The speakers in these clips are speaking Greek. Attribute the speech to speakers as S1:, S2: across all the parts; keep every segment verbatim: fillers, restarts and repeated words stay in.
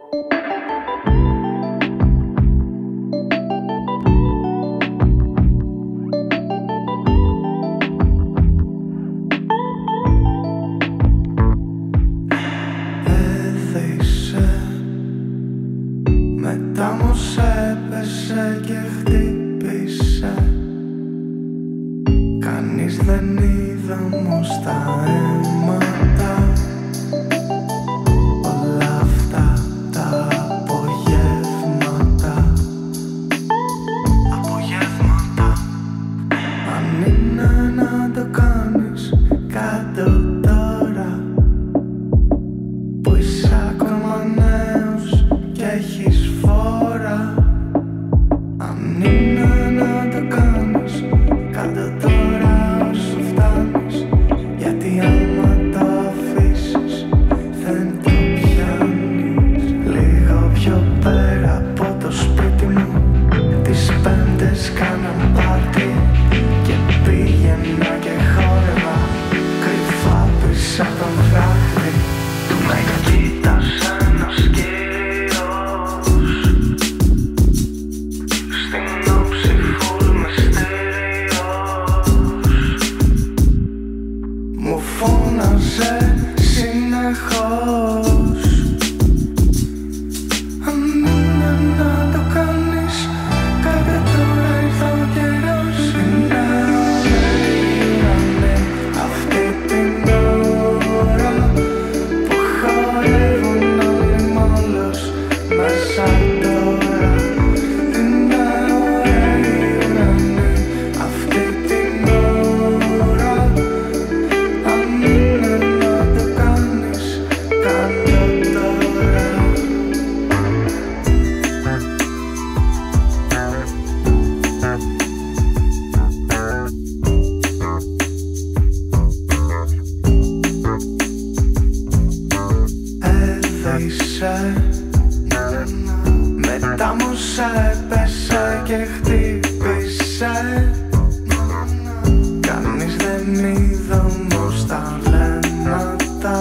S1: Μετά μου έπεσε και χτύπησε. Κανείς δεν είδα όμως τα αίματα. Όλα αυτά τα απογεύματα. Απογεύματα. Αν είναι να το κάνεις, κάτω τώρα, που είσαι ακόμα νέος και έχεις φόρα. Αν είναι να το κάνεις, κάτω τώρα όσο φτάνεις, γιατί άμα το αφήσεις δεν το πιάνεις. Λίγο πιο πέρα από το σπίτι μου, τις πέμπτες κάναν πάρτι και πήγαινα και χόρευα κρυφά πίσω από τον βράχτη. Με κοίτασε ένας κύριος στην όψη φουλ μυστήριος. Μου φώναζε συνεχώς. Αν είναι να το κάνεις, κάτω τώρα ήρθε ο καιρός. Είναι ωραίοι ουρανοί αυτή την ώρα που χορεύουν όλοι μόλος μέσα τώρα. Είναι ωραίοι ουρανοί αυτή την ώρα. Αν είναι να το κάνεις, κάτω τώρα. Έδειξε, μετά μου έπεσε και χτύπησε. Κανείς δεν είδε όμως τα βλέμματα.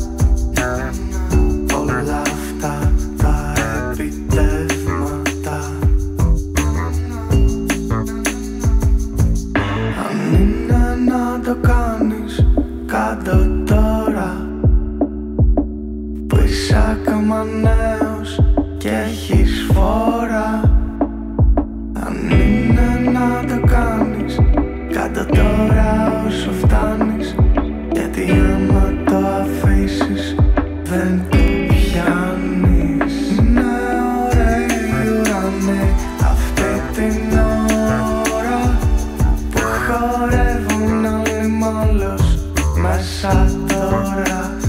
S1: Όλα αυτά τα επιτεύγματα. Αν είναι να το κάνεις, κάτω τώρα, που είσαι ακόμα νέος και έχεις φόρα. Αν είναι να το κάνεις, κάτω τώρα όσο φτάνεις, γιατί άμα το αφήσεις δεν το πιάνεις. Είναι ωραίοι ουρανοί αυτή την ώρα που χορεύουν όλοι μόλος μέσα τώρα.